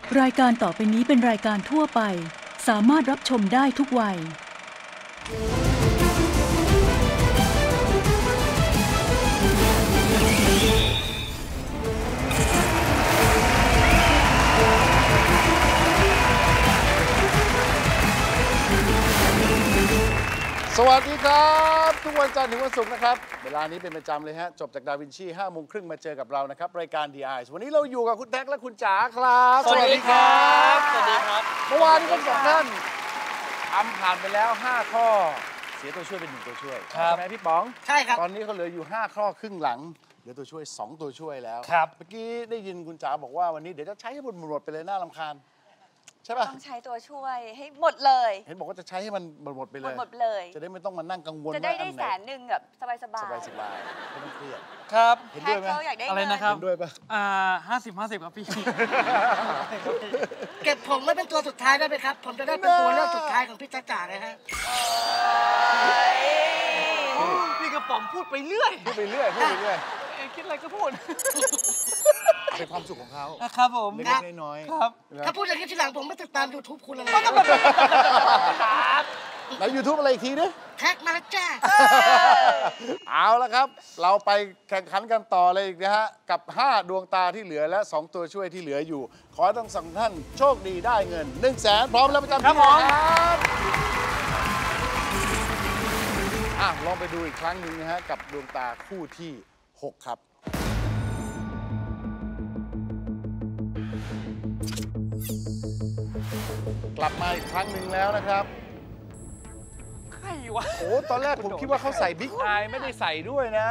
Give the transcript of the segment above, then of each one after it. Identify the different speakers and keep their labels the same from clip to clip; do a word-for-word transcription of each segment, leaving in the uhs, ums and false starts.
Speaker 1: รายการต่อไปนี้เป็นรายการทั่วไปสามารถรับชมได้ทุกวัย
Speaker 2: สวัสดีครับทุกวันจันทร์ถึงวันศุกร์นะครับเวลานี้เป็นประจำเลยฮะจบจากดาวินชีห้าโมงครึ่งมาเจอกับเรานะครับรายการ The Eyes วันนี้เราอยู่กับคุณแท็กและคุณจ๋าครับ
Speaker 3: สวัสดีครับสวัสดีครับ
Speaker 2: เมื่อวานนี้ทั้งสองท่านทำผ่านไปแล้วห้าข้อเสียตัวช่วยเป็นหนึ่งตัวช่วยใช่ไหมพี่ป๋อง
Speaker 3: ใช่ครับ
Speaker 2: ตอนนี้เขาเหลืออยู่ห้าข้อครึ่งหลังเหลือตัวช่วยสองตัวช่วยแล้ว
Speaker 3: ครับ
Speaker 2: เมื่อกี้ได้ยินคุณจ๋าบอกว่าวันนี้เดี๋ยวจะใช้ให้หมดๆไปเลยน่ารำคาญใช่ป่ะ
Speaker 4: ต้องใช้ตัวช่วยให้หมดเลย
Speaker 2: เห็นบอกว่าจะใช้ให้มันหมดๆไปเลย
Speaker 4: หมดเลย
Speaker 2: จะได้ไม่ต้องมานั่งกังวล
Speaker 4: จะได้ได้แสนหนึ่งแบบสบายสบาย
Speaker 2: สบายสบายไม่ต้องเครียด
Speaker 3: ครับ
Speaker 2: เห็นด้วยไหม
Speaker 3: อะไรนะครับ
Speaker 2: เห็นด้วยป่ะ
Speaker 3: อ่าห้าสิบห้าสิบครับพี่
Speaker 5: เก็บผมไว้เป็นตัวสุดท้ายได้ไหมครับผมจะได้เป็นตัวเลือกสุดท้ายของพี่จ๋านะฮะ
Speaker 3: พี่กระป๋องพูดไปเรื่อย
Speaker 2: พูดไปเรื่อยพูดไปเรื่อย
Speaker 3: คิดอะไรก็พูด
Speaker 2: เป็นความสุขของเขา
Speaker 3: ครับผม
Speaker 2: เล็กๆน้อยๆ
Speaker 3: ครับ
Speaker 5: ถ้าพูดอย่างนี้ทีหลังผมไม่ติดตาม ยูทูบ คุณเลย
Speaker 3: ครับ
Speaker 2: แล้ว ยูทูบ อะไรอีกทีดิ
Speaker 5: แท็กมาจ้า
Speaker 2: เอาละครับเราไปแข่งขันกันต่อเลยนะฮะกับห้าดวงตาที่เหลือและสองตัวช่วยที่เหลืออยู่ขอให้ทั้งสองท่านโชคดีได้เงินหนึ่งแสนพร้อมแล้วประจำที่ครับอ่ะลองไปดูอีกครั้งหนึ่งนะฮะกับดวงตาคู่ที่หกครับกลับมาอีกครั้งหนึ่งแล้วนะครับ
Speaker 3: ใครวะ
Speaker 2: โอ้ตอนแรกผมคิดว่าเขาใส่บิ๊กอายไม่ได้ใส่ด้วยนะ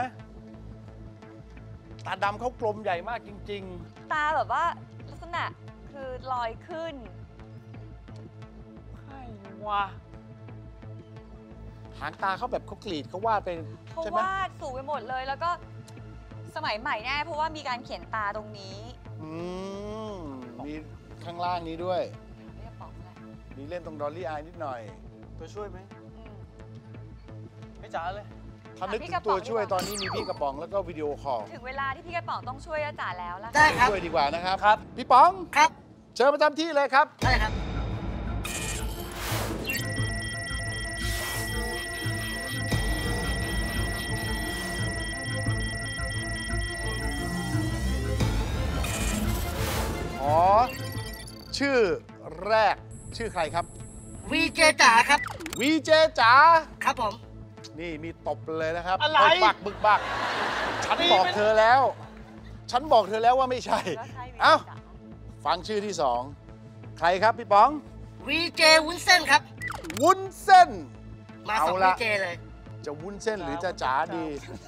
Speaker 2: ตาดำเขากลมใหญ่มากจริง
Speaker 4: ๆตาแบบว่าลักษณะคือลอยขึ้น
Speaker 3: ใครวะ
Speaker 2: หางตาเขาแบบเขากรีดเขาวาดไป
Speaker 4: เขาวาดสูงไปหมดเลยแล้วก็สมัยใหม่แน่เพราะว่ามีการเขียนตาตรงนี้
Speaker 2: อืมมีข้างล่างนี้ด้วย
Speaker 4: ไม่ได้ป๋องเลย
Speaker 2: มีเล่นตรงดอลลี่อายนิดหน่อย
Speaker 3: ตัวช่วยไหมไม่จ๋าเลย
Speaker 2: ถ้านึกถึงตัวช่วยตอนนี้มีพี่กระป๋องแล้วก็วิดีโอคอล
Speaker 4: ถึงเวลาที่พี่กระป๋องต้องช่วยจ๋าแล้วล่ะ
Speaker 5: ได้ครับ
Speaker 2: ช่วยดีกว่านะครับ
Speaker 3: ครับ
Speaker 2: พี่ป๋อง
Speaker 5: ครับ
Speaker 2: เชิญประจำที่เลยครับ
Speaker 5: ได้ครับ
Speaker 2: อ๋อชื่อแรกชื่อใครครับ
Speaker 5: วีเจจ๋าครับ
Speaker 2: วีเจจ๋า
Speaker 5: ครับผม
Speaker 2: นี่มีตบเลยนะครับ
Speaker 3: อะไร
Speaker 2: บึกบักบึกบักฉันบอกเธอแล้วฉันบอกเธอแล้วว่าไม่ใช่เอ้าฟังชื่อที่สองใครครับพี่ป๋อง
Speaker 5: วีเจวุ้นเส้นครับ
Speaker 2: วุ้นเส้น
Speaker 5: มาสองวีเจเลย
Speaker 2: จะวุ้นเส้นหรือจะจ๋าดี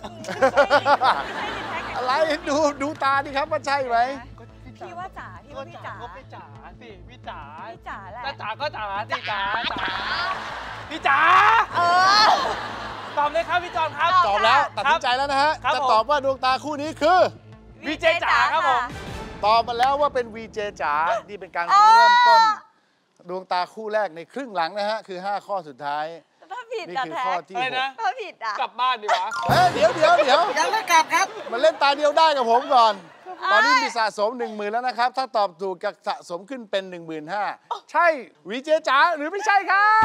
Speaker 2: อะไรดูดูตาดิครับว่าใช่ไหม
Speaker 4: พี่ว่าจ๋าพี่ว่าพี่จ๋า
Speaker 3: ก็พี่จ๋าสิพี่จ๋า
Speaker 4: พี่จ๋าแหละ
Speaker 3: จ๋าก็จ๋าสิจ๋าจ๋าพี่จ๋า
Speaker 4: เออ
Speaker 3: ตอบเลยครับพี่จอนครับ
Speaker 2: ตอบแล้วตัดสินใจแล้วนะฮะจะตอบว่าดวงตาคู่นี้คือ
Speaker 3: วีเจจ๋าครับผม
Speaker 2: ตอบมาแล้วว่าเป็นวีเจจ๋านี่เป็นการเริ่มต้นดวงตาคู่แรกในครึ่งหลังนะฮะคือห้าข้อสุดท้าย
Speaker 4: ถ้าผิด
Speaker 2: นี่คือข้อที่หก
Speaker 4: ถ้าผิดอ่ะ
Speaker 3: กลับบ้านดีวะ
Speaker 2: เฮ้ยเดี๋ยวเดี๋ยวเดี๋ยว
Speaker 5: ยังไม่กลับครับ
Speaker 2: มาเล่นตาเดียวได้กับผมก่อนตอนนี้มีสะสม หนึ่งหมื่น แล้วนะครับถ้าตอบถูกจะสะสมขึ้นเป็น หนึ่งหมื่นห้าพัน ใช่วีเจจ๋าหรือไม่ใช่ครับ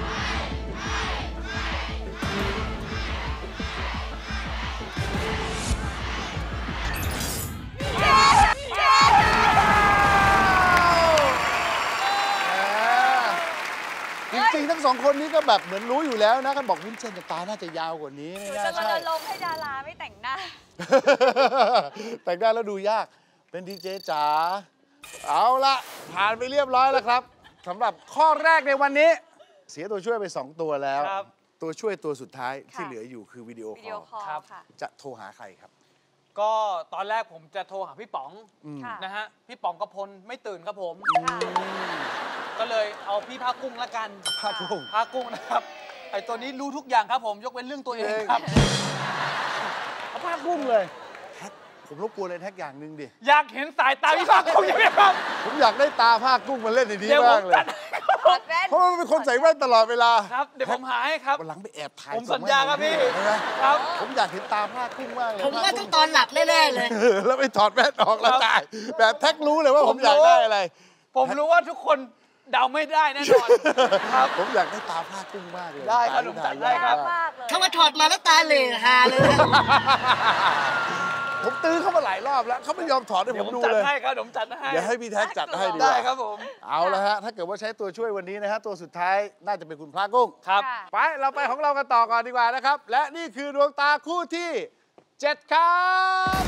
Speaker 2: จริงๆทั้งสองคนนี้ก็แบบเหมือนรู้อยู่แล้วนะกันบอกวุ้นเส้นตาน่าจะยาวกว่านี้ไม่น่าใช่
Speaker 4: จะมาลงให้ดาราไม่แต่งหน้า
Speaker 2: แต่งหน้าแล้วดูยากเป็นดีเจจ๋าเอาละผ่านไปเรียบร้อยแล้วครับสำหรับข้อแรกในวันนี้เสียตัวช่วยไปสองตัวแล้วตัวช่วยตัวสุดท้ายที่เหลืออยู่คือวิดีโอคอลจะโทรหาใครครับ
Speaker 3: ก็ตอนแรกผมจะโทรหาพี่ป๋องนะฮะพี่ป๋องกระพลไม่ตื่นครับผมก็เลยเอาพี่ภาคกุ้งละกัน
Speaker 2: ภาคกุ้ง
Speaker 3: ภาคกุ้งนะครับไอตัวนี้รู้ทุกอย่างครับผมยกเว้นเรื่องตัวเองครับ
Speaker 2: เอาภาคกุ้งเลยผมรบกวนเลยแท็กอย่างหนึ่งดิ
Speaker 3: อยากเห็นสายตาพี่ภาคกุ้งใช่ไหมครับ
Speaker 2: ผมอยากได้ตาภาคกุ้งมาเล่นในนี้มากเลยเพราะมันเป็นคนใส่แว่นตลอดเวลา
Speaker 3: ครับเดี๋ยวผมหาให้ครับ
Speaker 2: วันหลังไปแอบถ่าย
Speaker 3: ผมสัญญาครับพี่
Speaker 2: ครับผมอยากเห็นตาภาคกุ้งมากเลย
Speaker 5: ผมว่าต้องตอนหลับแน่ๆเลย
Speaker 2: แล้วไปถอดแว่นออกแล้วจ่ายแบบแท็กรู้เลยว่าผมอยากได้อะไร
Speaker 3: ผมรู้ว่าทุกคนเดาไม่ได้แน่นอนครับ
Speaker 2: ผมอยากได้ตาผ้ากุ้งมากเลย
Speaker 3: ได้ครับ
Speaker 2: ตาที่
Speaker 3: ผมจัดให้ครับ
Speaker 4: มากเลย
Speaker 5: ถ้ามาถอดมาแล้วตาเหล่ฮาเลยนะ
Speaker 2: ผมตื้อเข้ามาหลายรอบแล้วเขาไม่ยอมถอดให้
Speaker 3: เดี๋
Speaker 2: ผ
Speaker 3: ยว
Speaker 2: ม
Speaker 3: ผม
Speaker 2: ดู
Speaker 3: จัด
Speaker 2: เลย
Speaker 3: ให้ครับผมจัดให้
Speaker 2: เดี๋ยวให้พี่แท็กจัดให้ดีก
Speaker 3: ได้
Speaker 2: ว่า
Speaker 3: ครับผม
Speaker 2: เอาละฮะ ถ้าเกิดว่าใช้ตัวช่วยวันนี้นะฮะ ตัวสุดท้ายน่าจะเป็นคุณพระกุ้ง
Speaker 3: ครับ
Speaker 4: ค่ะ
Speaker 2: ไป เราไปของเรากันต่อก่อนดีกว่านะครับ และนี่คือดวงตาคู่ที่เจ็ดครับ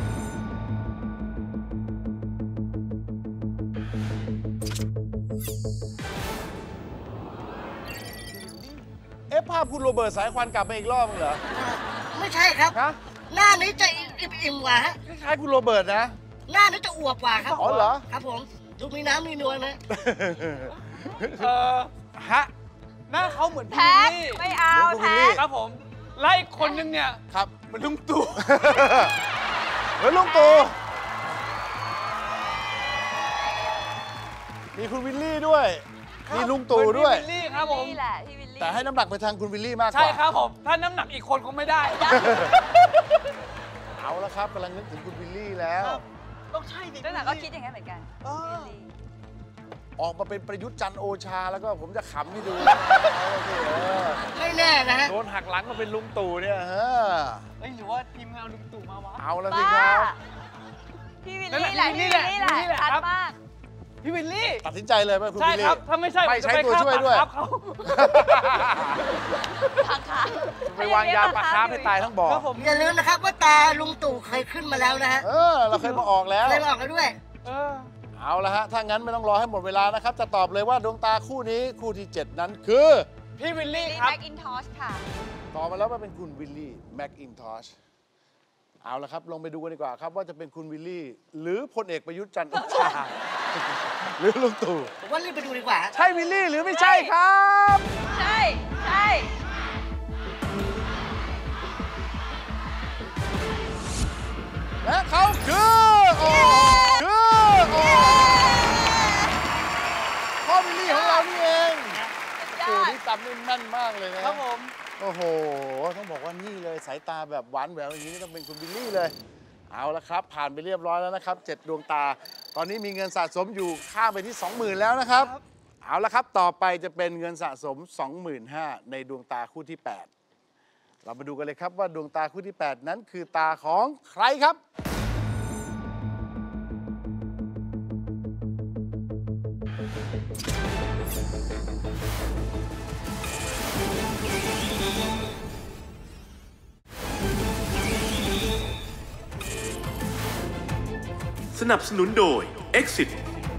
Speaker 2: เอ๊ะภาพคุณโรเบิร์ตสายควันกลับมาอีกรอบนึงเหรอ
Speaker 5: ไม่ใช่ครับ
Speaker 2: ฮะ
Speaker 5: หน้านี้จะอิ่มๆกว่าฮะ
Speaker 2: คล้ายๆคุณโรเบิร์ตนะ
Speaker 5: หน้านี้จะอวบกว่าครับ
Speaker 2: อ๋อเหรอ
Speaker 5: ครับผมดูมีน้ำมีนวลนะ
Speaker 3: เออ
Speaker 2: ฮะ
Speaker 3: หน้าเขาเหมือนพี่
Speaker 4: แท็ก
Speaker 3: วิลลี่
Speaker 4: ไม่เอา
Speaker 2: เหมือนคุณวิลลี่
Speaker 4: แท็ก
Speaker 3: ครับผมไล่คนนึงเนี่ย
Speaker 2: ครับ
Speaker 3: เหมันลุงตู่
Speaker 2: เหมือนลุงตู่มีคุณวิลลี่ด้วย มีลุงตู่ด้วย
Speaker 3: เหมือนพี่วิลลี่ครับผม
Speaker 4: นี่แหละพี่วิลลี่
Speaker 2: แต่ให้น้ำหนักไปทางคุณวิลลี่มากก
Speaker 3: ใช่
Speaker 2: ว่า
Speaker 3: ครับผม ถ้าน้ำหนักอีกคนคงไม่ได้
Speaker 2: เอาละครับกำลังนึกถึงคุณวิลลี่แล้ว
Speaker 3: ต้องใช่ดิ
Speaker 4: ตั้งแต่ก็คิดอย่างนั้นเหมือนกัน
Speaker 3: เออ
Speaker 4: วิลลี่
Speaker 2: ออกมาเป็นประยุทธ์จันทร์โอชาแล้วก็ผมจะขำให้ดูเอาละสิเออ
Speaker 5: ไม่แน่นะฮะ
Speaker 2: โดนหักหลังมาเป็นลุงตู่เนี่ยเออ
Speaker 3: เอ้ยหรือว่าทีมงานเอาลุงตู่มาวะ
Speaker 2: เอาละสิ
Speaker 4: บ้า
Speaker 2: ครับ
Speaker 4: พี่วิล
Speaker 3: นั่นแหละ
Speaker 4: ลี่แหละ
Speaker 3: พี่
Speaker 4: พี่
Speaker 3: วิ
Speaker 4: วิ
Speaker 3: ล
Speaker 4: ล
Speaker 3: ลี่
Speaker 4: ลี่
Speaker 3: แห
Speaker 4: แห
Speaker 3: ละ
Speaker 4: ละชัด
Speaker 3: ครับ
Speaker 4: มาก
Speaker 3: พี่วิลลี่
Speaker 2: ตัดสินใจเลยไหมคุณ
Speaker 3: ใช่
Speaker 2: วิลลี่
Speaker 3: ครับ ถ้าไม่ใช่
Speaker 2: ไม่
Speaker 3: ผมจะ
Speaker 2: ใช้ตัว
Speaker 3: ฆ่า
Speaker 2: ช่วยด้วย
Speaker 3: ปากครับเขา
Speaker 4: พังค่ะ
Speaker 2: ไปวางยาปลาคาร์ฟให้ตายทั้งบ่อ
Speaker 3: ครับผม
Speaker 5: อย่าลืมนะครับว่าตาลุงตู่เคยขึ้นมาแล้วนะฮะ
Speaker 2: เออ เราเคยมาออกแล้ว
Speaker 5: เคยมาออกแล้วด้วย
Speaker 3: เออ
Speaker 2: เอาละฮะ ถ้างั้นไม่ต้องรอให้หมดเวลานะครับ จะตอบเลยว่าดวงตาคู่นี้คู่ที่ เจ็ด นั้นคือ
Speaker 3: พี่วิลลี่
Speaker 4: ลี่
Speaker 3: ครับ
Speaker 4: แม็กอินทอชค่ะ
Speaker 2: ตอบมาแล้วว่าเป็นคุณวิลลี่แม็กอินทอชเอาละครับ ลงไปดูกันดีกว่าครับ ว่าจะเป็นคุณวิลลี่ หรือพลเอกประยุทธ์จันทร์โอชา หรือลุงตู่
Speaker 5: ผมว่ารีบไปดูดีกว่า
Speaker 2: ใช่วิลลี่หรือไม่ใช่ครับ
Speaker 4: ใช่ใช่
Speaker 2: และเขาคือโอ้คือโอ้พ่อวิลลี่ของเรานี่เอง
Speaker 4: ย
Speaker 2: โอ้
Speaker 4: อด
Speaker 2: นี่จำได้แม่นมากเลยนะครับ
Speaker 3: ผม
Speaker 2: โอ้โห ต้องบอกว่านี่เลยสายตาแบบหวานแหววอย่างนี้ต้องเป็นคุณวิลลี่เลย เอาละครับ ผ่านไปเรียบร้อยแล้วนะครับเจ็ดดวงตา ตอนนี้มีเงินสะสมอยู่ข้ามไปที่ สองหมื่น แล้วนะครับ เอาละครับ ต่อไปจะเป็นเงินสะสม สองหมื่นห้าพัน ในดวงตาคู่ที่ แปด เรามาดูกันเลยครับว่าดวงตาคู่ที่ แปด นั้นคือตาของใครครับ
Speaker 6: สนับสนุนโดย Exit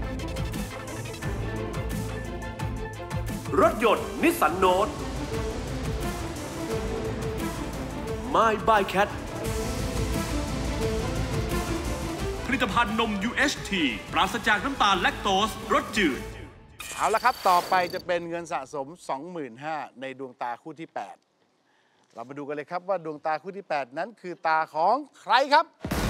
Speaker 6: รถยนต์นิสสันโนต My by Cat ผลิตภัณฑ์นม ยู เอช ที ปราศจากน้ำตาลแลคโตสรสจืด
Speaker 2: เอาละครับ ต่อไปจะเป็นเงินสะสม สองหมื่นห้าพัน ในดวงตาคู่ที่ แปด เรามาดูกันเลยครับว่าดวงตาคู่ที่ แปด นั้นคือตาของใครครับ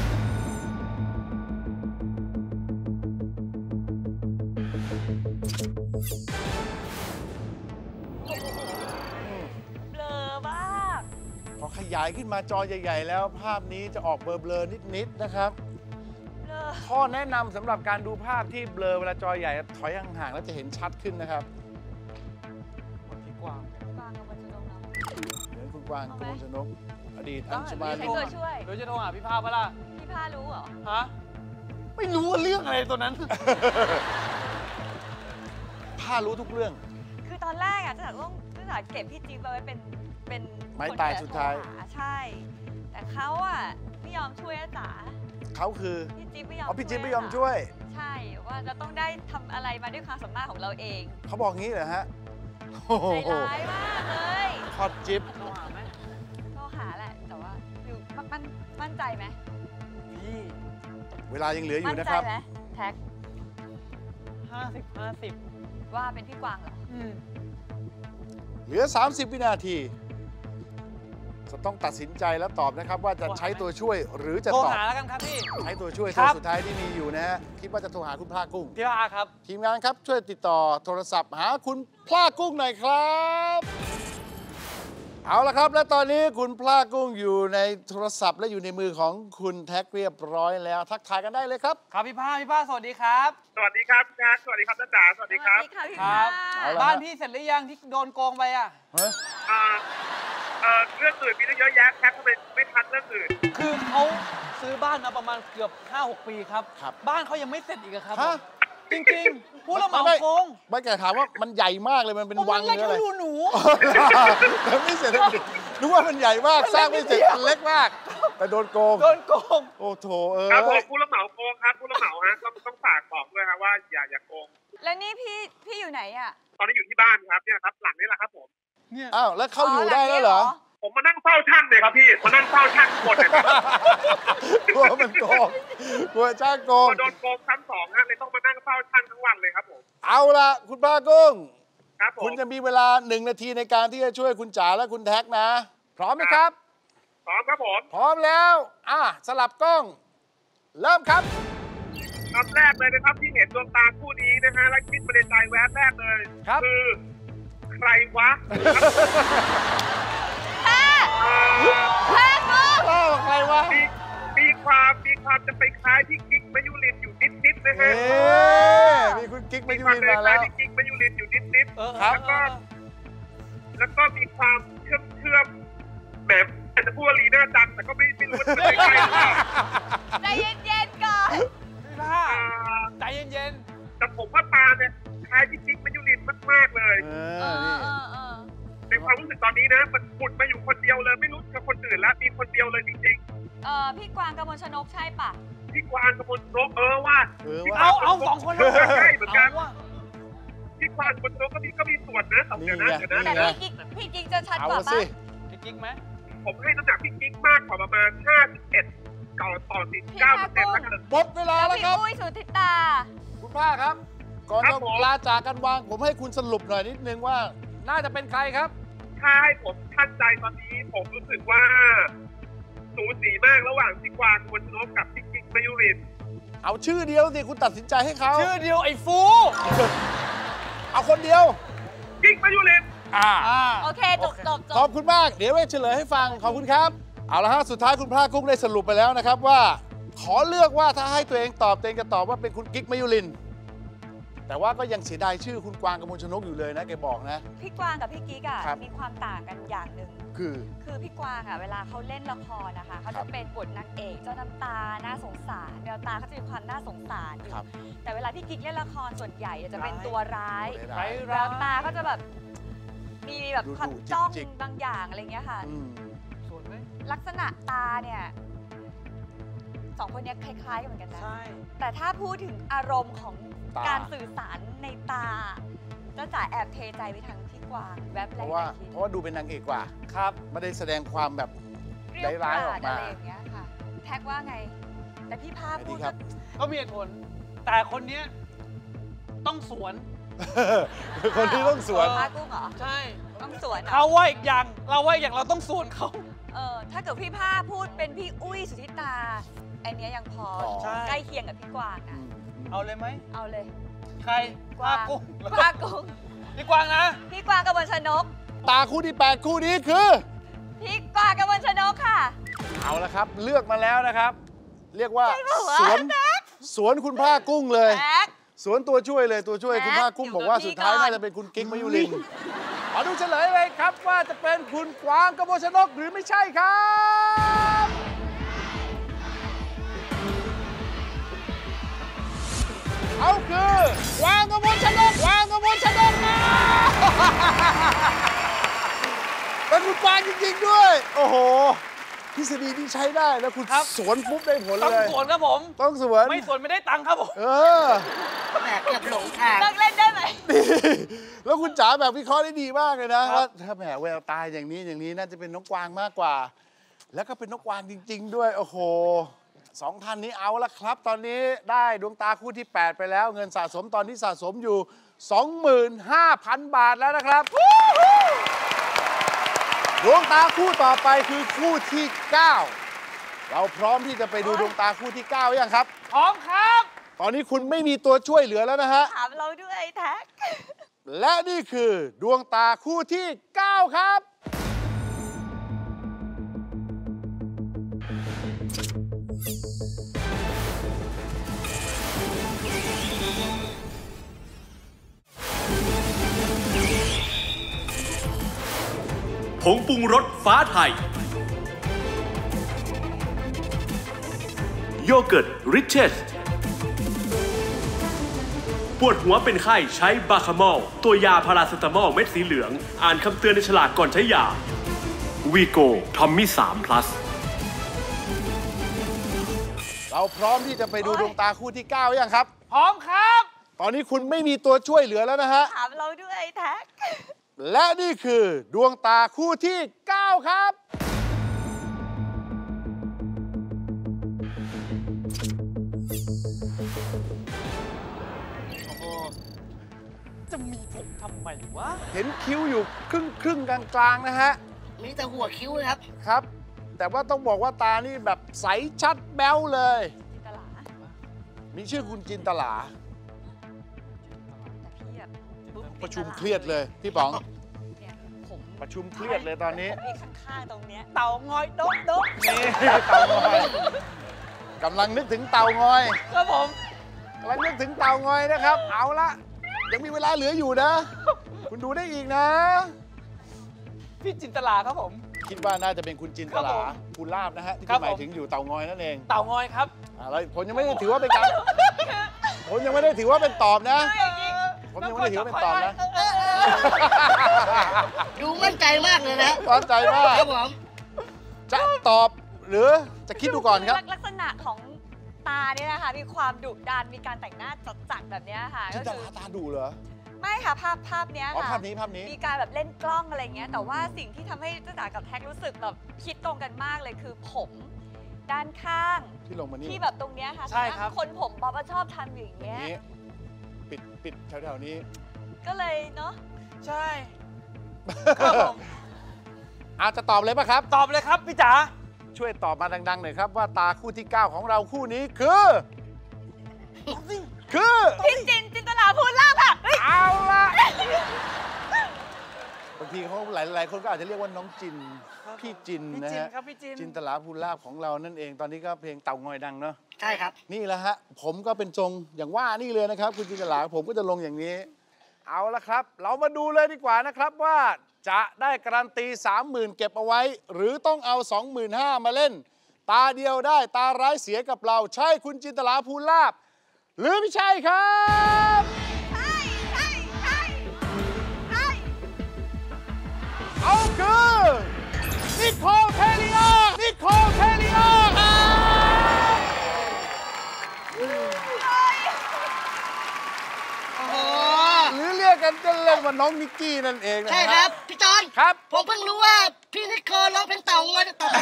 Speaker 4: เบลอมาก
Speaker 2: พอขยายขึ้นมาจอใหญ่ ๆ แล้วภาพนี้จะออกเบลอๆนิด ๆ นะครับ
Speaker 4: เบลอ
Speaker 2: ข้อแนะนำสำหรับการดูภาพที่เบลอเวลาจอใหญ่ถอยห่างๆแล้วจะเห็นชัดขึ้นนะครับ
Speaker 3: คนที่กว้าง
Speaker 4: กวางกับวันชนกเนาะ
Speaker 2: เหมือนคุณกวาง
Speaker 4: เอา
Speaker 2: ก
Speaker 4: ไหม
Speaker 2: มลชนก อดีตอัญชมา
Speaker 4: ใช้
Speaker 2: ลี
Speaker 4: ตัวช่วย
Speaker 3: หรือจะโทรหาพี่ภาพปะล่ะ
Speaker 4: พี่ผ้ารู้เหรอ
Speaker 3: ฮะ ไม่รู้ว่าเรื่องอะไรตัวนั้น
Speaker 2: ผ้ารู้ทุกเรื่อง
Speaker 4: คือตอนแรกอ่ะจะต้องจะจะเก็บพี่จี๊บเอาไว้เป็นเป็น
Speaker 2: ไม้
Speaker 4: คน
Speaker 2: ตาย
Speaker 4: จะ
Speaker 2: สุดท้าย
Speaker 4: โทรหใช่ แต่เขาอ่ะไม่ยอมช่วยอาจ๋า
Speaker 2: เขาคือ
Speaker 4: พี่จี๊บไม่ยอม
Speaker 2: อ๋อพี่จิ๊บไม่ยอม
Speaker 4: าจ๋า
Speaker 2: ช่วย
Speaker 4: ใช่ว่าเราต้องได้ทำอะไรมาด้วยความสามารถของเราเอง
Speaker 2: เขาบอกงี้เหรอฮะ โอ้โห
Speaker 4: ใจร้ายมากเลย
Speaker 2: ทอดจิ๊บ
Speaker 3: โทรหาไหม
Speaker 4: โทรหาแหละ แต่ว่าอยู่มั่นมั่นมั่นใจไหม
Speaker 3: พี่
Speaker 2: เวลายังเหลืออยู่
Speaker 4: มั่น
Speaker 2: นะ
Speaker 4: ใจ
Speaker 2: ครับ
Speaker 4: ไหมแท็ก
Speaker 3: ห้าสิบห้าสิบ
Speaker 4: ว่าเป็นพี่กวางเหรอ
Speaker 3: อืม
Speaker 2: เหลือ สามสิบ วินาที จะต้องตัดสินใจแล้วตอบนะครับ ว่าจะใช้ตัวช่วยหรือจะ
Speaker 3: โทร
Speaker 2: ตอบ
Speaker 3: หาแล้วกันครับพี่
Speaker 2: ใช้ตัวช่วย
Speaker 3: ครั
Speaker 2: ตัว
Speaker 3: บ
Speaker 2: สุดท้ายที่มีอยู่นะฮะ คิดว่าจะโทรหาคุณพลากุ้ง
Speaker 3: พี่ภาครับ
Speaker 2: ทีมงานครับช่วยติดต่อโทรศัพท์หาคุณพลากุ้งหน่อยครับ เเอาละครับและตอนนี้คุณพลากุ้งอยู่ในโทรศัพท์และอยู่ในมือของคุณแท็กเรียบร้อยแล้วทักทายกันได้เลยครับ
Speaker 3: ครับพี่ผ้าพี่ผ้าสวัสดีครับ
Speaker 7: สวัสดีครับแจ็คสวัสดีครับจ้าจ๋าสวัสดีครับ
Speaker 4: สวัสดีค่ะพี่
Speaker 3: ค
Speaker 4: ผ้า
Speaker 3: รับบ้านพี่เสร็จหรือยังที่โดนโกงไปอ่ะ
Speaker 7: อ่าเอ่อเรื่องอื่นมีตั้งเยอะแยะแจ็คทำไมไม่ทักเรื่องอื่น
Speaker 3: คือเขาซื้อบ้านมาประมาณเกือบ ห้าหก ปีครับ
Speaker 2: ครับ
Speaker 3: บ้านเขายังไม่เสร็จอีกอะครับ
Speaker 2: ฮะ
Speaker 3: จริงๆผู้รับเหมา
Speaker 2: ไม่
Speaker 3: โกง
Speaker 2: ไม่แกถามว่ามันใหญ่มากเลยมันเป็นวัง
Speaker 3: เล็ก
Speaker 2: หรืออะไร
Speaker 3: เท่ารูหนู
Speaker 2: แล้วไม่เสร็จนึกว่ามันใหญ่มากสร้างไม่เสร็จมันเล็กมาก แต่โดนโกง
Speaker 3: โดนโกง
Speaker 2: โอ้โถเออ
Speaker 7: ครับผมผู้รับเหมาโกงครับผู้รับเหมาฮะต้องต้องฝากบอกด้วยครับว่าอย่าอย่าโกง
Speaker 4: แล้วนี่พี่พี่อยู่ไหนอ่ะ
Speaker 7: ตอนนี้อยู่ที่บ้านครับเนี่ยครับหลังนี้แหละครับผม
Speaker 3: เนี่ย
Speaker 2: อ้าวแล้วเขาอยู่ได้แล้วเหรอ
Speaker 7: ผมมานั่งเฝ้าช่างเลยครับพี่มานั่งเฝ้าช่างทุกคนเลยครับ
Speaker 2: กลัวมันโกงกลัวจ้างโก
Speaker 7: กลั
Speaker 2: ง
Speaker 7: วโดนโกงซ้ำสองฮะเลยต้องมานั่งเฝ้าช่างทั้งวันเลยครับผม
Speaker 2: เอาละคุณพลากุ้ง
Speaker 7: ครับผม
Speaker 2: คุณจะมีเวลาหนึ่งนาทีในการที่จะช่วยคุณจ๋าและคุณแท็กนะ พร้อมไหมครับ
Speaker 7: พร้อมครับผม
Speaker 2: พร้อมแล้วอ่ะสลับกล้อง เริ่มครับ
Speaker 7: คำแรกเลยนะครับที่เห็นดวงตาคู่นี้นะฮะและคิดมาในใจแวบแรกเลย
Speaker 2: ครับ
Speaker 7: คือใครวะ
Speaker 4: ผ้า
Speaker 7: เอ่อ
Speaker 4: ผ้ากู
Speaker 2: เล่าใครวะ
Speaker 7: มีมีความมีความจะไปคล้ายพี่กิ๊กมายุรินอยู่นิดๆนะ
Speaker 2: เอ๊
Speaker 7: ฮะ
Speaker 2: ะมีคุณกิ๊กมา
Speaker 7: มี
Speaker 2: ยุ
Speaker 7: ความ
Speaker 2: ริน
Speaker 7: เป็น
Speaker 2: มา
Speaker 7: คล้า
Speaker 2: แล้
Speaker 7: ยว พี่กิ๊กมายุรินอยู่นิด
Speaker 3: เออ
Speaker 7: ๆ
Speaker 2: ครับ
Speaker 7: แล้วก็แล้วก็มีความเชื่อมเชื่อมแหมอาจจะพูดว่าลีน่าจังแต่ก็ไม่ไม่รู้ว่าจะเป็นใครหรือเปล่า
Speaker 4: ใจเย็นๆก่อน
Speaker 3: พี่ผ้า
Speaker 7: อ่า
Speaker 3: ใจเย็น
Speaker 7: แต่ผมว่าตาเนี่ยคล้ายพี่กิ๊กมายุรินมากๆเลย
Speaker 2: เอ
Speaker 4: เอ
Speaker 2: อ
Speaker 4: อ
Speaker 2: นี่
Speaker 4: เออเออ
Speaker 7: ในความรู้สึกตอนนี้นะมันผุดมาอยู่คนเดียวเลยไม่รู้กับคนอื่นแล้วมีคนเดียวเลยจริง
Speaker 4: เออพี่กวางกมลชนกใช่ปะ
Speaker 7: ๆพี่กวางกมลนกเออว่า
Speaker 2: เออ
Speaker 3: ๆ
Speaker 2: ว่า
Speaker 3: เอาเอาสองคนเลย
Speaker 7: ใช่เหมือนกัน
Speaker 3: เอาว่ะ
Speaker 7: พี่กวางกมลนกก็มีก็มีส่วนนะสองเดี๋ยวนะเดี๋ยวนะ
Speaker 4: แต่พี่กิ๊กพี่กิ๊กจะชัด
Speaker 2: เอา
Speaker 4: กว่า
Speaker 2: ละ
Speaker 4: ปะ
Speaker 2: สิ
Speaker 3: พี่กิ๊กไหม
Speaker 7: ผมให้น้ำหนักพี่กิ๊กมากกว่าประมาณห้าสิบเอ็ดต่อต่อสี่สิบเก้าเปอร์เซ็นต์แล้วกัน
Speaker 2: หมดเวลา
Speaker 4: แล้ว
Speaker 2: แล้ว
Speaker 4: พี่
Speaker 2: ครับ
Speaker 4: อุ้ยสุธิตา
Speaker 2: คุณป้าครับ ก่อน
Speaker 7: ครั
Speaker 2: จะ
Speaker 7: บผม
Speaker 2: ลาจากกันวาง ผมให้คุณสรุปหน่อยนิดนึงว่า น่าจะเป็นใครครับ
Speaker 7: ถ้าให้ผมท่านใจตอนนี้ผมรู้สึกว่าสูสีมากระหว่างพี่กวางกมลชนกกับพี่กิ๊กมายุริน
Speaker 2: เอาชื่อเดียวสิคุณตัดสินใจให้เขา
Speaker 3: ชื่อเดียวไอ้ฟู
Speaker 2: เอาคนเดียว
Speaker 7: กิ๊กมายุริน
Speaker 2: อ่า
Speaker 3: อ่า
Speaker 4: โอเคจบจบจ
Speaker 2: ขอบบ คุณมาก เดี๋ยวไปเฉลยให้ฟัง ขอบคุณครับ เอาละฮะ สุดท้ายคุณพระกุ้งได้สรุปไปแล้วนะครับว่า ขอเลือกว่าถ้าให้ตัวเองตอบตัวเองจะตอบว่าเป็นคุณกิ๊กมยุรินทร์แต่ว่าก็ยังเสียดายชื่อคุณกวางกมลชนกอยู่เลยนะแกบอกนะ
Speaker 4: พี่กวางกับพี่กิ๊กอ่ะ
Speaker 2: ครับ
Speaker 4: มีความต่างกันอย่างหนึ่ง
Speaker 2: คือ
Speaker 4: คือพี่กวางอ่ะเวลาเขาเล่นละครนะคะเขา
Speaker 2: ครั
Speaker 4: จะ
Speaker 2: บ
Speaker 4: เป็นบทนางเอกเจ้าน้ำตาน่าสงสารแววตาเขาจะมีความน่าสงสารอยู่
Speaker 2: ครับ
Speaker 4: แต่เวลาพี่กิ๊กเล่นละครส่วนใหญ่จะเป็นตัวร้าย
Speaker 3: ไร
Speaker 4: แววตาเขาจะแบบมีแบบ
Speaker 2: ดู
Speaker 4: ความ
Speaker 2: ดุ
Speaker 4: จ้อง
Speaker 2: จิก
Speaker 4: บางอย่างอะไรเงี้ยค่ะ
Speaker 2: อืม
Speaker 3: ส่วนไหม
Speaker 4: ลักษณะตาเนี่ยสองคนเนี้ยคล้ายๆกันเหมือนกันนะ
Speaker 3: ใช่
Speaker 4: แต่ถ้าพูดถึงอารมณ์ของ
Speaker 2: ตา
Speaker 4: การสื่อสารในตาจ้าจ๋าแอบเทใจไปทางพี่กวางแวบ
Speaker 2: เพ
Speaker 4: แรก
Speaker 2: ราะว่า
Speaker 4: ในคิด
Speaker 2: เพราะว่าดูเป็นนางเอกกว่า
Speaker 3: ครับ
Speaker 2: ไม่ได้แสดงความแบบ
Speaker 4: เกรี้ยวก
Speaker 2: ร้ายๆอ
Speaker 4: รา
Speaker 2: อ
Speaker 4: ด
Speaker 2: กมา
Speaker 4: อะไรอย่างเงี้ยค่ะ แท็กว่าไง แต่พี่ภาพ
Speaker 2: ไม่
Speaker 4: พู
Speaker 2: ดี
Speaker 4: ด
Speaker 2: ครับ
Speaker 3: ก็มีเหตุผล แต่คนเนี้ยต้องสวน
Speaker 2: คนที่ต้องสวน
Speaker 4: ภาพกุ้งเหรอ
Speaker 3: ใช่
Speaker 4: ต้องสวนเหร
Speaker 3: เขา
Speaker 4: อ
Speaker 3: ว่าอีกอย่าง เราว่าอีกอย่างเราต้องสวนเขา
Speaker 4: เออถ้าเกิดพี่ภาพพูดเป็นพี่อุ้ยสุธิตาอันเนี้ยยังพอ
Speaker 2: ใช่
Speaker 4: ใกล้เคียงกับพี่กวาง
Speaker 2: อื
Speaker 4: อะ
Speaker 2: ม
Speaker 3: เอาเลยไหม
Speaker 4: เอาเลย
Speaker 3: ใคร
Speaker 4: กวาง
Speaker 3: ผ้กุ้ง
Speaker 4: ภาพกุ้ง
Speaker 3: พี่กวางนะ
Speaker 4: พี่กวางกับมลชนก
Speaker 2: ตาคู่ที่แปดคู่นี้คือ
Speaker 4: พี่กวางกับมลชนกค่ะ
Speaker 2: เอาละครับ เลือกมาแล้วนะครับ เรียกว่า
Speaker 4: ใช่ปะวะ
Speaker 2: สวนสวนคุณผ้ากุ้งเลย
Speaker 4: แท็ก
Speaker 2: สวนตัวช่วยเลยตัวช่วย
Speaker 4: แม็ก
Speaker 2: คุณผ้ากุ้งบอกว่า
Speaker 4: อยู่กับ
Speaker 2: สุดท้าย
Speaker 4: พี่ก่อน
Speaker 2: น่าจะเป็นคุณกิ๊กมยุรินทร์มาดูเฉลยเลยครับว่าจะเป็นคุณกวางกมลชนกหรือไม่ใช่ครับเอาคือกวางกมลชนกกวางกมลชนกนะเป็นคุณกวางจริงๆด้วย โอ้โหทฤษฎีที่ใช้ได้แล้วคุณ
Speaker 3: ครับ
Speaker 2: สวนปุ๊บได้ผล
Speaker 3: ต้อง
Speaker 2: เลย
Speaker 3: สวนครับผม
Speaker 2: ต้องสวน
Speaker 3: ไม่สวนไม่ได้ตังค์ครับผม
Speaker 2: เออ
Speaker 5: แหมเกือบหลงทาง
Speaker 4: เลิกเล่นได้ไหม
Speaker 2: นี่แล้วคุณจ๋าแบบวิเคราะห์ได้ดีมากเลยนะว่าถ้าแหมแววตาอย่างนี้อย่างนี้น่าจะเป็นนกกวางมากกว่า แล้วก็เป็นนกกวางจริง ๆ ด้วย โอ้โหสองท่านนี้เอาละครับ ตอนนี้ได้ดวงตาคู่ที่ แปด ไปแล้ว เงินสะสมตอนนี้สะสมอยู่ สองหมื่นห้าพัน บาทแล้วนะครับดวงตาคู่ต่อไปคือคู่ที่ เก้า เราพร้อมที่จะไปดูดวงตาคู่ที่ เก้ายังครับ
Speaker 3: พร้อมครับ
Speaker 2: ตอนนี้คุณไม่มีตัวช่วยเหลือแล้วนะฮะ
Speaker 4: ถามเราด้วยแท็ก
Speaker 2: และนี่คือดวงตาคู่ที่ เก้า ครับ
Speaker 6: งปรุงรสฟ้าไทย โยเกิร์ตริชเชสปวดหัวเป็นไข้ใช้บาคาโมลตัวยาพาราเซตามอลเม็ดสีเหลืองอ่านคำเตือนในฉลากก่อนใช้ยาวีโกทอมมี่สาม plus
Speaker 2: เราพร้อมที่จะไปดูดวงตาคู่ที่เก้าหรือยังครับ
Speaker 3: พร้อมครับ
Speaker 2: ตอนนี้คุณไม่มีตัวช่วยเหลือแล้วนะฮะ
Speaker 4: ถามเราด้วยแท็ก
Speaker 2: และนี่คือดวงตาคู่ที่เก้าครับ
Speaker 3: จะมีผมทำไมวะ
Speaker 2: เห็นคิ้วอยู่ครึ่งครึ่งกลางกลางๆนะฮะ
Speaker 5: มีแต่หัวคิ้วนะครับ
Speaker 2: ครับ แต่ว่าต้องบอกว่าตานี่แบบใสชัดแบ๊วเลย
Speaker 4: จินตลา
Speaker 2: มีชื่อคุณจินตลา
Speaker 4: แต่พี่แบบปุ๊บ
Speaker 2: ประชุมเครียดเลยพี่ป๋อง
Speaker 4: เนี่ยผม
Speaker 2: ประชุมเครียดเลยตอนนี้
Speaker 4: มีข้างๆตรงเนี้ย
Speaker 3: เต่างอยโดกโดก
Speaker 2: นี่เต่างอยกำลังนึกถึงเต่างอย
Speaker 3: ครับผม
Speaker 2: กำลังนึกถึงเต่างอยนะครับ เอาละยังมีเวลาเหลืออยู่นะ คุณดูได้อีกนะ
Speaker 3: พี่จินตลาครับผม
Speaker 2: คิดว่าน่าจะเป็นคุณจินต
Speaker 3: ครั
Speaker 2: ลา
Speaker 3: บผม
Speaker 2: คุณลาบนะฮะที่
Speaker 3: ครั
Speaker 2: คุ
Speaker 3: บ
Speaker 2: ณหมาย
Speaker 3: ผม
Speaker 2: ถึงอยู่เต่างอยนั่นเอง
Speaker 3: เต่างอยครับ
Speaker 2: อ่าแล้วผมยังไม่ได้ถือว่าเป็นการผมยังไม่ได้ถือว่าเป็นตอบนะ ผมยังไม่ได้ถือว่าเป็นตอบนะ
Speaker 5: ดูมั่นใจมากเลยนะ
Speaker 2: มั่นใจมาก
Speaker 5: ครับผม
Speaker 2: จะตอบหรือจะคิดดูก่อนครับ
Speaker 4: ลักษณะของตาเนี่ยนะคะมีความดุดันมีการแต่งหน้าจัดๆแบบเนี้ยค่ะ
Speaker 2: จินต
Speaker 4: ก็คื
Speaker 2: ลา
Speaker 4: อ
Speaker 2: ตาดูเหรอ
Speaker 4: ไม่ค่ะภาพภาพเนี้ย
Speaker 2: อ๋อ
Speaker 4: ค่ะ
Speaker 2: ภาพนี้ภาพนี้
Speaker 4: มีการแบบเล่นกล้องอะไรเงี้ยแต่ว่าสิ่งที่ทำให้จ้าจ๋ากับแท็กรู้สึกแบบคิดตรงกันมากเลยคือผมด้านข้าง
Speaker 2: ที่ลงมานี่
Speaker 4: ที่แบบตรงเนี้ยค่ะ
Speaker 3: ใช่ครับ
Speaker 4: คนผมบ๊อบก็ชอบทำอย่าง
Speaker 2: อย่าง
Speaker 4: เงี้ย
Speaker 2: นี้ปิดปิดแถวๆนี้
Speaker 4: ก็เลยเนาะ
Speaker 3: ใช่ ครับผม
Speaker 2: อาจจะตอบเลยป่ะครับ
Speaker 3: ตอบเลยครับพี่จ๋า
Speaker 2: ช่วยตอบมาดังๆหน่อยครับว่าตาคู่ที่เก้าของเราคู่นี้คือคือ
Speaker 4: พี่จินจินตลาพูดล่าค่ะเฮ้ย
Speaker 2: เอาละบางทีเขาหลายๆคนก็อาจจะเรียกว่าน้องจินพี่จิน
Speaker 3: พี่
Speaker 2: นะ
Speaker 3: จิน
Speaker 2: ฮะ
Speaker 3: ครับพี่จิน
Speaker 2: จินตลาภูลาภของเรานั่นเองตอนนี้ก็เพลงเต่างอยดังเนาะ
Speaker 5: ใช่ครับ
Speaker 2: นี่แหละฮะผมก็เป็นทรงอย่างว่านี่เลยนะครับ คุณจินตลาผมก็จะลงอย่างนี้ เอาละครับ เรามาดูเลยดีกว่านะครับว่าจะได้การันตี สามหมื่น เก็บเอาไว้ หรือต้องเอา สองหมื่นห้าพัน มาเล่น ตาเดียวได้ตาร้ายเสียกับเรา ใช่คุณจินตลาภูลาภหรือไม่ใช่ครับ
Speaker 4: ใช่ใช่ใช่ใช่
Speaker 2: เอาคือนิโคลเทเลียนิโคลเทเลียครับหรือเรียกกันเล่นๆว่าน้องนิกกี้นั่นเองนะ
Speaker 5: ใช่ครับ พี่จอน
Speaker 2: ครับ
Speaker 5: ผมเพิ่งรู้ว่าพี่นิโคลร้องเพลงเต่างอยต่อ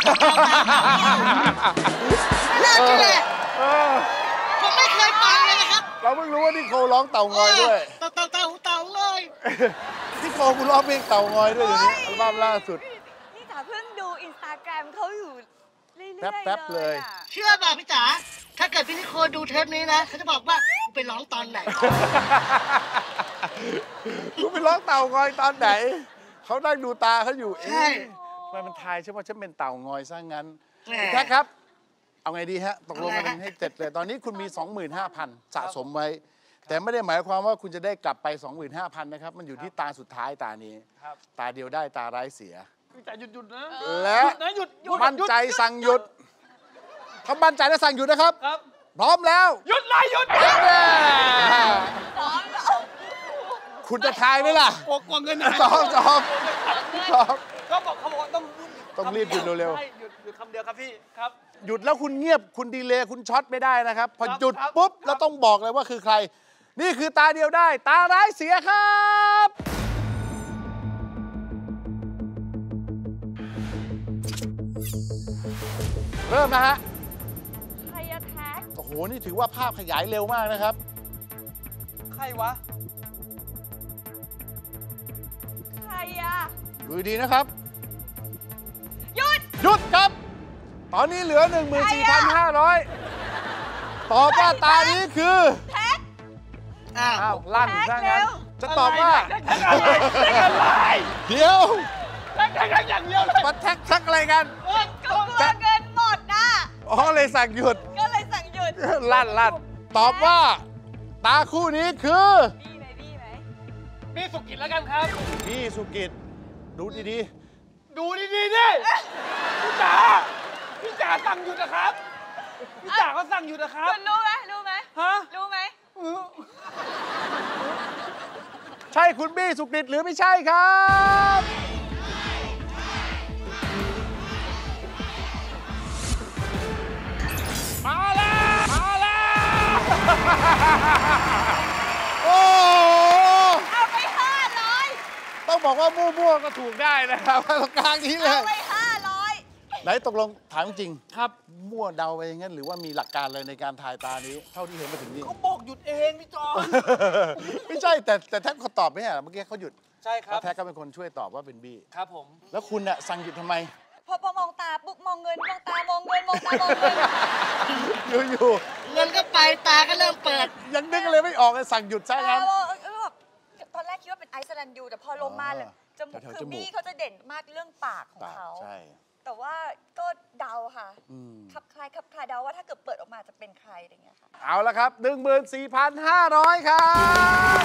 Speaker 5: ไม่น่าเชื่อ
Speaker 2: เออ
Speaker 5: ผมไม่เคยฟังเลยนะครับ
Speaker 2: เราเพิ่งรู้ว่านิโคลร้องเต่างอยด้วย
Speaker 5: เต่าเต่าเต่าเต่าเลย
Speaker 2: นิโคลคุณร้องเพลงเต่างอยด้วยอยู่นี้อัลบั้มล่าสุด
Speaker 4: นี่จ๋าเพิ่งดูอินสตาแกรมเขาอยู่เรื่อยๆ
Speaker 2: แป๊บๆเลย
Speaker 4: อะ
Speaker 5: เชื่อป่ะพี่จ๋า ถ้าเกิดพี่นิโคลดูเทปนี้นะ เขาจะบอกว่าไปร้องตอนไหน
Speaker 2: คุณไปร้องเต่างอยตอนไหน เขานั่งดูตาเขาอยู่
Speaker 5: ใช่
Speaker 2: เอ๊ะทำไมมันทายใช่ว่าฉันเป็นเต่างอยซะงั้น
Speaker 5: แหม
Speaker 2: คุณแท็กครับ เอาไงดีฮะ ตกลงกัน
Speaker 5: เอาไงฮะ
Speaker 2: ให้เสร็จเลย ตอนนี้คุณมี สองหมื่นห้าพัน สะสมไว้ แต่ไม่ได้หมายความว่าคุณจะได้กลับไป สองหมื่นห้าพัน นะครับ มันอยู่ที่ตาสุดท้ายตานี้
Speaker 3: ครับ
Speaker 2: ตาเดียวได้ตาร้ายเสีย
Speaker 3: พี่จ๋าหยุดหยุดนะ
Speaker 2: และ
Speaker 3: หยุดนะหยุดหยุด
Speaker 2: มั่นใจสั่งหยุดถ้ามั่นใจแล้วสั่งหยุดนะครับ
Speaker 3: ครับ
Speaker 2: พร้อมแล้ว
Speaker 3: หยุดเลยหยุด
Speaker 2: คุณจะทายไหมล่ะ
Speaker 3: กลัวกลัวเงินหาย
Speaker 2: ซ้อมซ้อมซ้อม
Speaker 3: ก็บอกเขาบอกว่าต้อง
Speaker 2: ต้องรีบหยุดเร็วๆ
Speaker 3: ใช่หยุดหยุดคำเดียวครับพี่ครับ
Speaker 2: หยุดแล้วคุณเงียบคุณดีเลย์คุณช็อตไม่ได้นะครับ พอ
Speaker 3: ครับ
Speaker 2: หยุด
Speaker 3: ครับ
Speaker 2: ปุ๊บ
Speaker 3: ครับ
Speaker 2: แล้วต้องบอกเลยว่าคือใคร นี่คือตาเดียวได้ ตาร้ายเสียครับ เริ่มนะฮะ
Speaker 4: ใครอะแท็ก
Speaker 2: โอ้โห นี่ถือว่าภาพขยายเร็วมากนะครับ
Speaker 3: ใครวะ
Speaker 4: ใครอะ
Speaker 2: ดูดีนะครับ
Speaker 4: หยุด
Speaker 2: หยุดครับ ตอนนี้เหลือ หนึ่งหมื่นสี่พันห้าร้อย ตอบว่าตานี้คือ
Speaker 4: แท็ก
Speaker 5: อ้าว
Speaker 2: อ้าวลั่น
Speaker 4: แท็
Speaker 2: ซะ
Speaker 4: กเร็
Speaker 2: งั้น
Speaker 4: ว
Speaker 2: จะตอบว่า
Speaker 3: แท็กอะไรแท็กอะไร
Speaker 2: เดี๋ยว
Speaker 3: แท็กแท็กอย่างเดียวเลย
Speaker 2: มาแท็กทักอะไรกัน
Speaker 4: ก็กลัวเงินหมดนะ
Speaker 2: อ๋อเลยสั่งหยุด
Speaker 4: ก็เลยสั่งหยุด
Speaker 2: ลั่นลั่นตอบว่า ตาคู่นี้คือ
Speaker 4: บี้ไหมบี้ไหม
Speaker 3: พี่สุกิจแล้วกันครับ
Speaker 2: พี่สุกิตดูดี
Speaker 3: ดูดีๆดิพี่จ๋าพี่จ๋าสั่งหยุดนะครับพี่จ๋าก็สั่งหยุดนะครับ
Speaker 4: คุณรู้ไหมรู้ไหม
Speaker 3: ฮะ
Speaker 4: รู้ไหม
Speaker 2: ใช่คุณบี้สุกฤตหรือไม่ใช่ครับ มาแล้ว มาแล้ว โอ้
Speaker 4: เอาไปห้าร้อย
Speaker 2: ต้องบอกว่ามั่วๆก็ถูกได้นะครับตรงกลางนี้เล
Speaker 4: เอา
Speaker 2: ย
Speaker 4: ไปห้าร้อย
Speaker 2: ไหนตกลงถามจริง
Speaker 3: ครับ
Speaker 2: มั่วเดาไปอย่างนั้นหรือว่ามีหลักการอะไรในการถ่ายตานี้ เท่าที่เห็นมาถึงนี้
Speaker 3: เขาบอกหยุดเองพี่จอน
Speaker 2: ไม่ใช่แต่แต่แท็กเขาตอบไม่ใช่เหรอเมื่อกี้เขาหยุด
Speaker 3: ใช่ครั
Speaker 2: แล้
Speaker 3: บ
Speaker 2: วแท็กก็เป็นคนช่วยตอบว่าเป็นบี้
Speaker 3: ครับผม
Speaker 2: แล้วคุณน่ะสั่งหยุดทำไม
Speaker 4: พอพอมองตาปุ๊บมองเงินมองตามองเงินมองตามองเงิน
Speaker 2: อยู่อยู่
Speaker 5: เงินก็ไปตาก็เริ่มเปิด
Speaker 2: ๆยังนึกเลยไม่ออกเลยสั่งหยุดซะ
Speaker 4: ตา
Speaker 2: งั้น
Speaker 4: มองเออแบบตอนแรกคิดว่าเป็นไอซ์แลนด์ยูแต่พอลงมาเลยจมูก
Speaker 2: แถวๆ
Speaker 4: คื
Speaker 2: จ
Speaker 4: อ
Speaker 2: มูก
Speaker 4: บี้เขาจะเด่นมากเรื่องปากของ
Speaker 2: ปาก
Speaker 4: เขา
Speaker 2: ใช่
Speaker 4: แต่ว่าก็เดาค่ะ
Speaker 2: อืม
Speaker 4: ขับคลายขับคลายเดาว่าถ้าเกิดเปิดออกมาจะเป็นใครอะไรเงี้ยค่ะ
Speaker 2: เอาละครับ หนึ่งหมื่นสี่พันห้าร้อย ครับ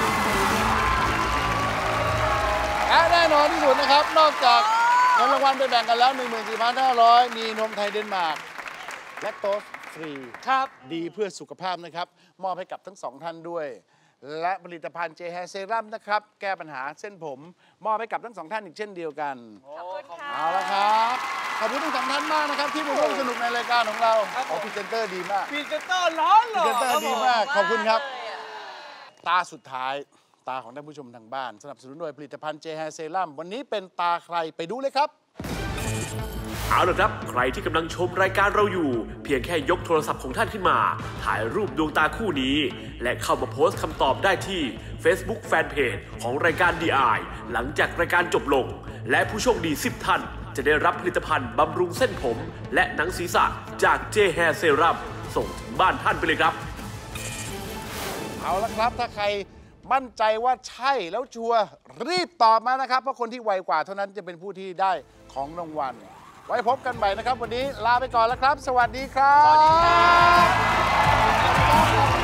Speaker 2: และแน่นอนที่สุดนะครับ นอกจากเงินรางวัลไปแบ่งกันแล้ว หนึ่งหมื่นสี่พันห้าร้อย มีนมไทยเดนมาร์กแลคโตสฟรี
Speaker 3: ครับ
Speaker 2: ดีเพื่อสุขภาพนะครับ มอบให้กับทั้งสองท่านด้วย และผลิตภัณฑ์เจแฮเซรั่มนะครับ แก้ปัญหาเส้นผม มอบให้กับทั้งสองท่านอีกเช่นเดียวกัน
Speaker 4: ขอบคุณค่ะ
Speaker 2: เอาละครับ ขอบคุณทั้งสองท่านมากนะครับ ที่มาร่วมสนุกในรายการของเรา
Speaker 3: ครับ
Speaker 2: ขอพรีเซนเตอร์ดีมาก
Speaker 3: พรีเซนเตอร์ร้อนเหร
Speaker 2: พรี
Speaker 3: อ
Speaker 2: เซนเตอร์ดีมาก ขอบคุณครับ
Speaker 4: เลยอะ
Speaker 2: ตาสุดท้ายตาของท่านผู้ชมทางบ้าน สนับสนุนโดยผลิตภัณฑ์เจแฮเซรั่มวันนี้เป็นตาใครไปดูเลยครับ
Speaker 6: เอาละครับ ใครที่กำลังชมรายการเราอยู่ เพียงแค่ยกโทรศัพท์ของท่านขึ้นมา ถ่ายรูปดวงตาคู่นี้ และเข้ามาโพสต์คำตอบได้ที่ Facebook Fanpage ของรายการ ดี ไอ หลังจากรายการจบลง และผู้โชคดี สิบ ท่าน จะได้รับผลิตภัณฑ์บำรุงเส้นผม และหนังศีรษะจากเจแฮเซรั่มส่งถึงบ้านท่านไปเลยครับ
Speaker 2: เอาละครับ ถ้าใครมั่นใจว่าใช่แล้วชัวร์รีบตอบมานะครับ เพราะคนที่ไวกว่าเท่านั้นจะเป็นผู้ที่ได้ของรางวัล ไว้พบกันใหม่นะครับ วันนี้ลาไปก่อนแล้วครับ สวัสดีครับ สวัสดีครับ